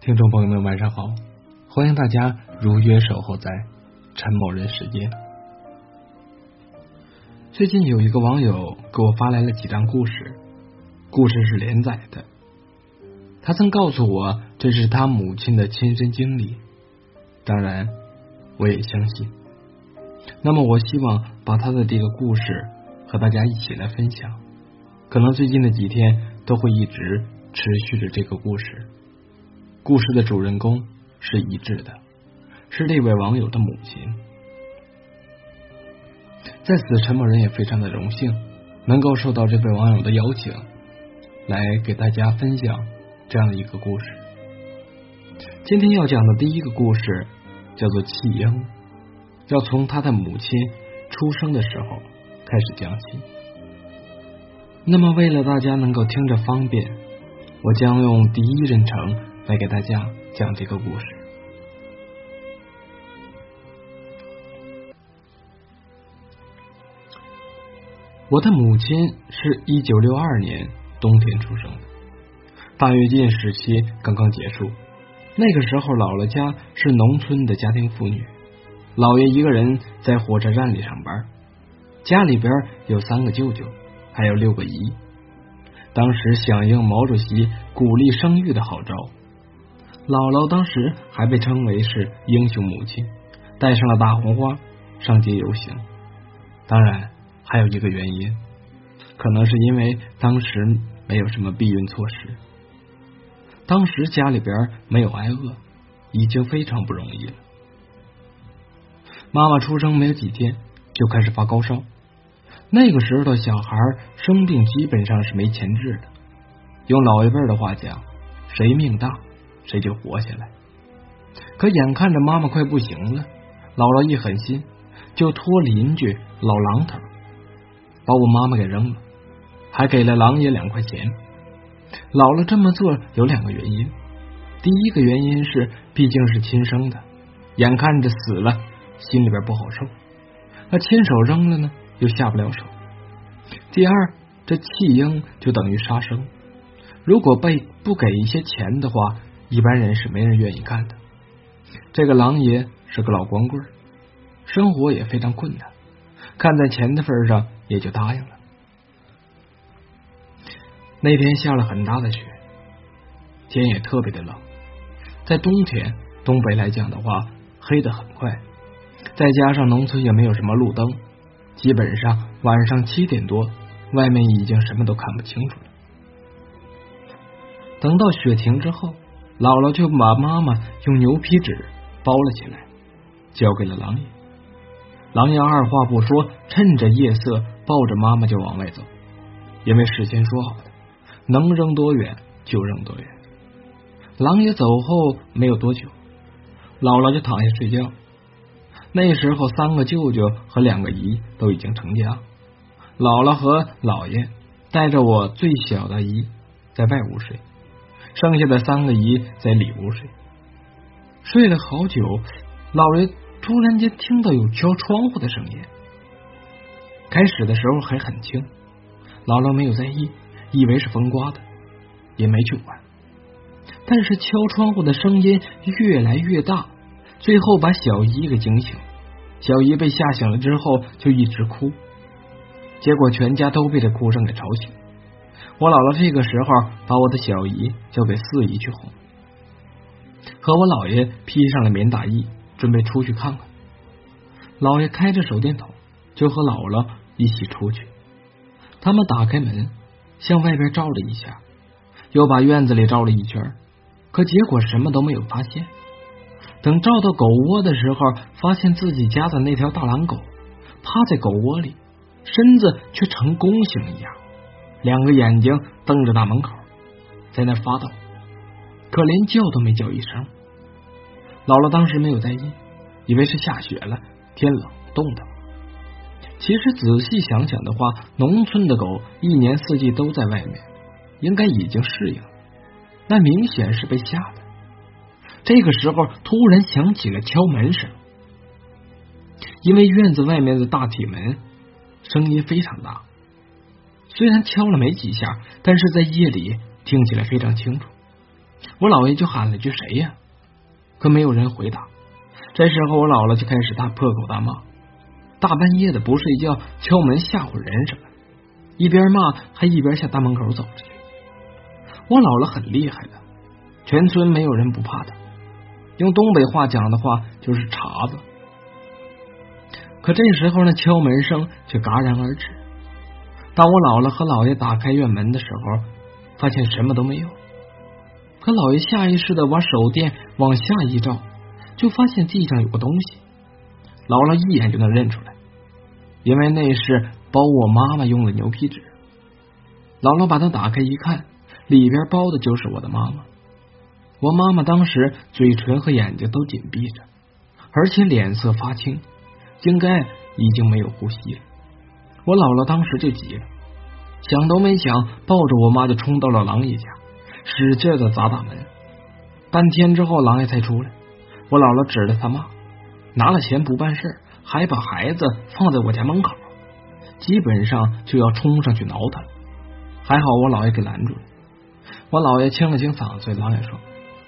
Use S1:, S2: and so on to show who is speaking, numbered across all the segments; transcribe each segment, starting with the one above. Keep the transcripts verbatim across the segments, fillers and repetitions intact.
S1: 听众朋友们晚上好，欢迎大家如约守候在陈某人时间。最近有一个网友给我发来了几张故事，故事是连载的，他曾告诉我这是他母亲的亲身经历，当然我也相信。那么我希望把他的这个故事和大家一起来分享，可能最近的几天都会一直持续着这个故事。故事的主人公是一致的，是这位网友的母亲。在此，陈某人也非常的荣幸能够受到这位网友的邀请，来给大家分享这样的一个故事。今天要讲的第一个故事叫做弃婴，要从他的母亲出生的时候开始讲起。那么为了大家能够听着方便，我将用第一人称来给大家讲这个故事。我的母亲是一九六二年冬天出生的，大跃进时期刚刚结束。那个时候姥姥家是农村的家庭妇女，姥爷一个人在火车站里上班，家里边有三个舅舅，还有六个姨。当时响应毛主席鼓励生育的号召，姥姥当时还被称为是英雄母亲，戴上了大红花上街游行。当然还有一个原因，可能是因为当时没有什么避孕措施，当时家里边没有挨饿，已经非常不容易了。妈妈出生没有几天就开始发高烧，那个时候的小孩生病基本上是没钱治的，用老一辈的话讲，谁命大谁就活下来。可眼看着妈妈快不行了，姥姥一狠心就托邻居老狼头把我妈妈给扔了，还给了狼爷两块钱。姥姥这么做有两个原因，第一个原因是毕竟是亲生的，眼看着死了心里边不好受，那亲手扔了呢又下不了手。第二，这弃婴就等于杀生，如果被不给一些钱的话，一般人是没人愿意干的。这个狼爷是个老光棍，生活也非常困难，看在钱的份上也就答应了。那天下了很大的雪，天也特别的冷，在冬天东北来讲的话黑得很快，再加上农村也没有什么路灯，基本上晚上七点多外面已经什么都看不清楚了。等到雪停之后，姥姥就把妈妈用牛皮纸包了起来，交给了狼爷。狼爷二话不说，趁着夜色抱着妈妈就往外走，因为事先说好的，能扔多远就扔多远。狼爷走后没有多久，姥姥就躺下睡觉。那时候三个舅舅和两个姨都已经成家，姥姥和姥爷带着我最小的姨在外屋睡，剩下的三个姨在里屋睡。睡了好久，姥爷突然间听到有敲窗户的声音，开始的时候还很轻，姥姥没有在意，以为是风刮的，也没去管。但是敲窗户的声音越来越大，最后把小姨给惊醒。小姨被吓醒了之后就一直哭，结果全家都被这哭声给吵醒。我姥姥这个时候把我的小姨交给四姨去哄，和我姥爷披上了棉大衣，准备出去看看。姥爷开着手电筒就和姥姥一起出去，他们打开门向外边照了一下，又把院子里照了一圈，可结果什么都没有发现。等照到狗窝的时候，发现自己家的那条大狼狗趴在狗窝里，身子却成弓形一样，两个眼睛瞪着大门口，在那发抖，可连叫都没叫一声。姥姥当时没有在意，以为是下雪了，天冷冻的。其实仔细想想的话，农村的狗一年四季都在外面，应该已经适应了，那明显是被吓的。这个时候突然响起了敲门声，因为院子外面的大铁门声音非常大，虽然敲了没几下，但是在夜里听起来非常清楚。 我姥爷就喊了句谁呀？可没有人回答。这时候我姥姥就开始大破口大骂，大半夜的不睡觉，敲门吓唬人什么的，一边骂还一边向大门口走着去。我姥姥很厉害的，全村没有人不怕她，用东北话讲的话就是碴子。可这时候呢，敲门声却戛然而止。当我姥姥和姥爷打开院门的时候，发现什么都没有。可姥爷下意识的把手电往下一照，就发现地上有个东西。姥姥一眼就能认出来，因为那是包我妈妈用的牛皮纸。姥姥把它打开一看，里边包的就是我的妈妈。我妈妈当时嘴唇和眼睛都紧闭着，而且脸色发青，应该已经没有呼吸了。我姥姥当时就急了，想都没想，抱着我妈就冲到了郎爷家，使劲的砸大门。半天之后，郎爷才出来。我姥姥指着他骂，拿了钱不办事，还把孩子放在我家门口，基本上就要冲上去挠他了。还好我姥爷给拦住了。我姥爷清了清嗓子，对郎爷说：“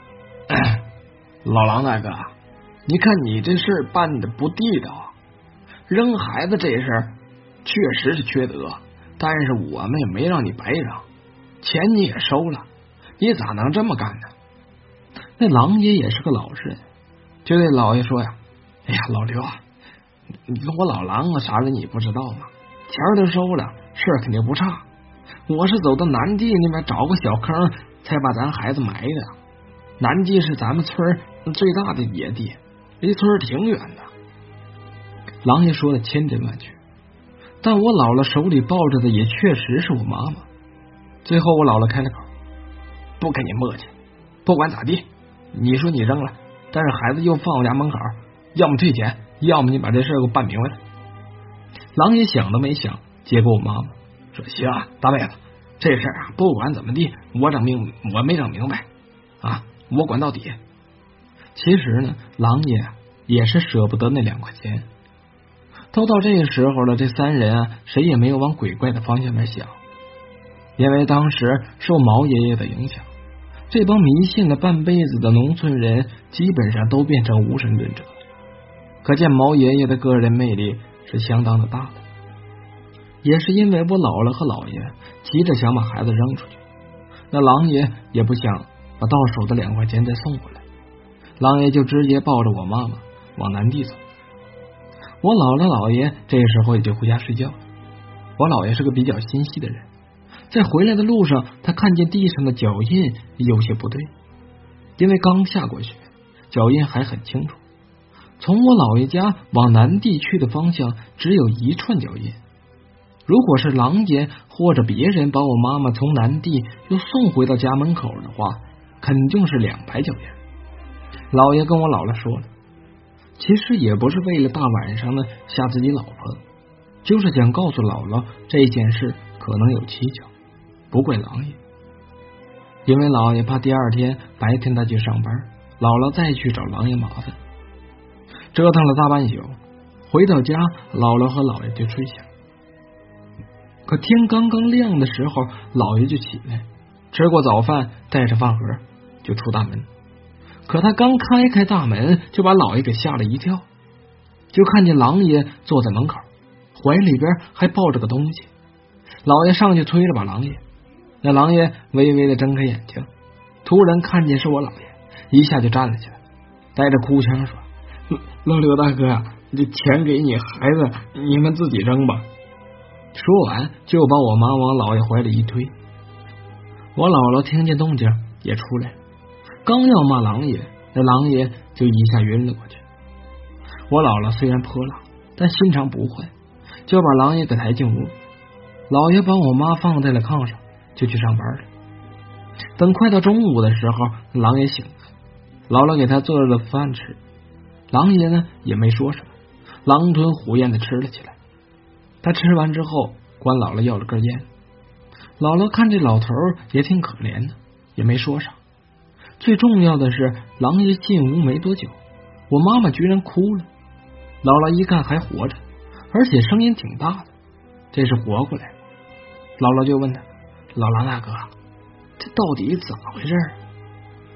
S1: 老郎大哥，你看你这事办的不地道，扔孩子这事儿确实是缺德，但是我们也没让你白扔，钱你也收了，你咋能这么干呢？”那郎爷也是个老实人，就对老爷说呀：“哎呀，老刘啊，你跟我老郎啊啥的你不知道吗？钱都收了，事儿肯定不差。我是走到南地那边找个小坑，才把咱孩子埋的。南地是咱们村最大的野地，离村挺远的。”郎爷说的千真万确，但我姥姥手里抱着的也确实是我妈妈。最后我姥姥开了口：“不跟你磨叽，不管咋地，你说你扔了，但是孩子又放我家门口，要么退钱，要么你把这事给我办明白了。”郎爷想都没想，接过我妈妈说：“行啊，大妹子，这事儿啊，不管怎么地，我整明我没整明白啊，我管到底。”其实呢，郎爷也是舍不得那两块钱。都到这个时候了，这三人啊，谁也没有往鬼怪的方向面想，因为当时受毛爷爷的影响，这帮迷信了半辈子的农村人基本上都变成无神论者，可见毛爷爷的个人魅力是相当的大的。也是因为我姥姥和姥爷急着想把孩子扔出去，那郎爷也不想把到手的两块钱再送回来，郎爷就直接抱着我妈妈往南地走。我姥姥姥爷这时候也就回家睡觉了。我姥爷是个比较心细的人，在回来的路上，他看见地上的脚印有些不对，因为刚下过雪，脚印还很清楚。从我姥爷家往南地去的方向只有一串脚印，如果是郎爷或者别人把我妈妈从南地又送回到家门口的话，肯定是两排脚印。姥爷跟我姥姥说了，其实也不是为了大晚上呢吓自己老婆，就是想告诉姥姥这件事可能有蹊跷，不怪郎爷。因为姥爷怕第二天白天他去上班，姥姥再去找郎爷麻烦。折腾了大半宿，回到家，姥姥和姥爷就睡下。可天刚刚亮的时候，姥爷就起来，吃过早饭，带着饭盒就出大门。可他刚开开大门，就把姥爷给吓了一跳，就看见郎爷坐在门口，怀里边还抱着个东西。姥爷上去推了把郎爷，那郎爷微微的睁开眼睛，突然看见是我姥爷，一下就站了起来，带着哭腔说：“老刘大哥，这钱给你，孩子你们自己扔吧。”说完就把我妈往姥爷怀里一推。我姥姥听见动静也出来，刚要骂郎爷，那郎爷就一下晕了过去。我姥姥虽然泼辣，但心肠不坏，就把郎爷给抬进屋。姥爷把我妈放在了炕上，就去上班了。等快到中午的时候，郎爷醒了，姥姥给他做了饭吃，郎爷呢也没说什么，狼吞虎咽的吃了起来。他吃完之后，管姥姥要了根烟。姥姥看这老头也挺可怜的，也没说啥。最重要的是，郎爷进屋没多久，我妈妈居然哭了。姥姥一看还活着，而且声音挺大的，这是活过来了。姥姥就问他：“老郎大哥，这到底怎么回事？”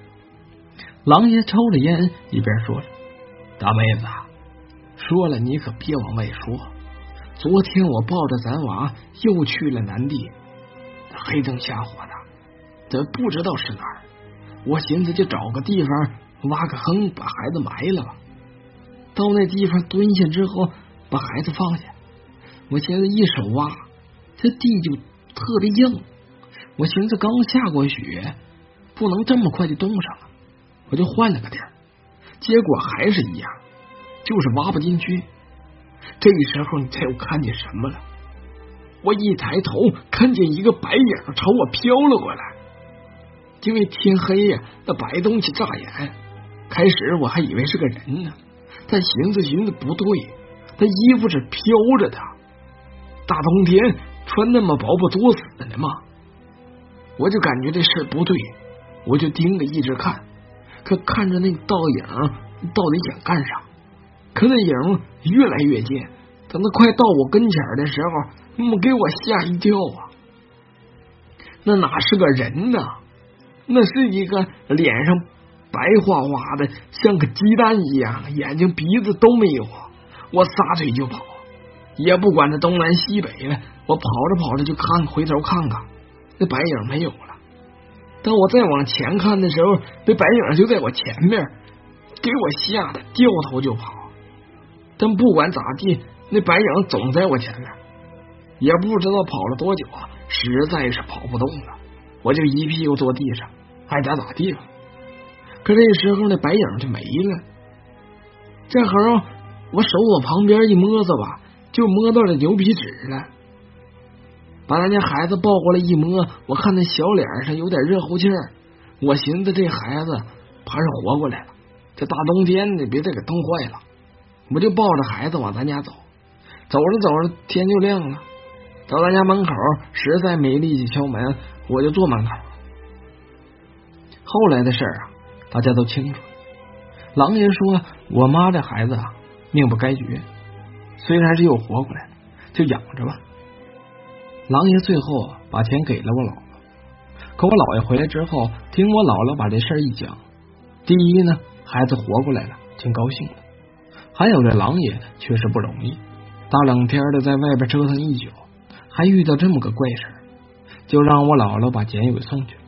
S1: 狼爷抽着烟，一边说着：“大妹子，说了你可别往外说。昨天我抱着咱娃又去了南地，黑灯瞎火的，这不知道是哪儿。我寻思就找个地方挖个坑，把孩子埋了吧。到那地方蹲下之后，把孩子放下。我现在一手挖，这地就特别硬。我寻思刚下过雪，不能这么快就冻上了，我就换了个地儿。结果还是一样，就是挖不进去。这时候你猜我看见什么了？我一抬头，看见一个白影朝我飘了过来。因为天黑呀、啊，那白东西扎眼。开始我还以为是个人呢，但寻思寻思不对，他衣服是飘着的。大冬天穿那么薄，不作死呢吗？我就感觉这事不对，我就盯着一直看，可看着那倒影到底想干啥？可那影越来越近，等他快到我跟前的时候，那么给我吓一跳啊！那哪是个人呢？那是一个脸上白花花的，像个鸡蛋一样，眼睛鼻子都没有。我撒腿就跑，也不管这东南西北了，我跑着跑着就看，回头看看，那白影没有了。当我再往前看的时候，那白影就在我前面，给我吓得掉头就跑。但不管咋地，那白影总在我前面，也不知道跑了多久啊，实在是跑不动了，我就一屁股坐地上，爱咋咋地吧。可这时候那白影就没了。这会儿我手往旁边一摸着吧，就摸到了牛皮纸了。把咱家孩子抱过来一摸，我看那小脸上有点热乎气儿，我寻思这孩子怕是活过来了，这大冬天的别再给冻坏了。我就抱着孩子往咱家走，走着走着天就亮了。到咱家门口实在没力气敲门，我就坐门口。后来的事儿啊，大家都清楚。狼爷说我妈这孩子啊命不该绝，虽然是又活过来了，就养着吧。狼爷最后把钱给了我姥姥，可我姥爷回来之后，听我姥姥把这事儿一讲，第一呢，孩子活过来了，挺高兴的。还有这狼爷确实不容易，大冷天的在外边折腾一宿，还遇到这么个怪事，就让我姥姥把钱又给送去了。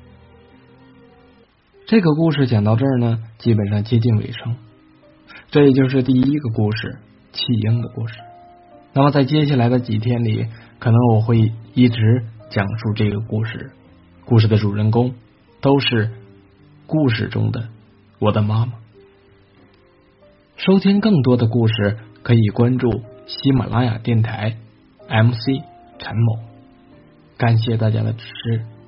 S1: 这个故事讲到这儿呢，基本上接近尾声。这也就是第一个故事，弃婴的故事。那么在接下来的几天里，可能我会一直讲述这个故事，故事的主人公都是故事中的我的妈妈。收听更多的故事，可以关注喜马拉雅电台 M C 陈某。感谢大家的支持。